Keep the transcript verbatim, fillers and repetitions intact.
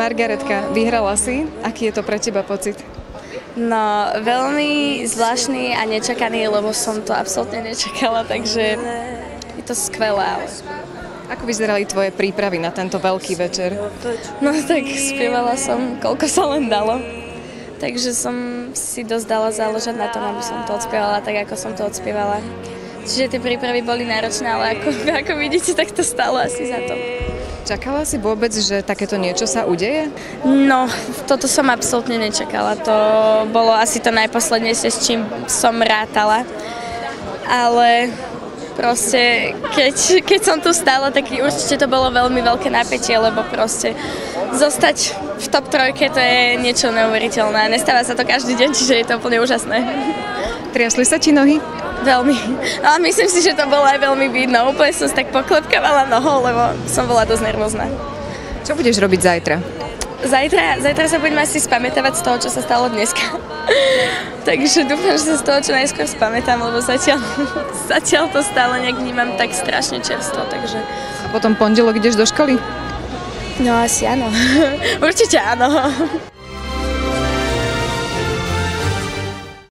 Margaretka, vyhrala si. Aký je to pre teba pocit? No, veľmi zvláštny a nečakaný, lebo som to absolútne nečakala, takže je to skvelé. Ale... Ako vyzerali tvoje prípravy na tento veľký večer? No tak spievala som, koľko sa len dalo. Takže som si dosť dala záležať na tom, aby som to odspievala tak, ako som to odspievala. Čiže tie prípravy boli náročné, ale ako, ako vidíte, tak to stálo asi za to. Čakala si vôbec, že takéto niečo sa udeje? No, toto som absolútne nečakala. To bolo asi to najposlednejšie, s čím som rátala. Ale proste, keď, keď som tu stála, tak určite to bolo veľmi veľké napätie, lebo proste zostať v top trojke, to je niečo neuveriteľné. Nestáva sa to každý deň, čiže je to úplne úžasné. Triasli sa ti nohy? Veľmi. A myslím si, že to bolo aj veľmi vidno. Úplne som si tak poklepkávala nohou, lebo som bola dosť nervózna. Čo budeš robiť zajtra? Zajtra, zajtra sa budeme asi spamätávať z toho, čo sa stalo dneska. Takže dúfam, že sa z toho čo najskôr spamätám, lebo zatiaľ, zatiaľ to stále nejak vnímam tak strašne čerstvo. Takže... A potom pondelok ideš do školy? No asi áno. Určite áno.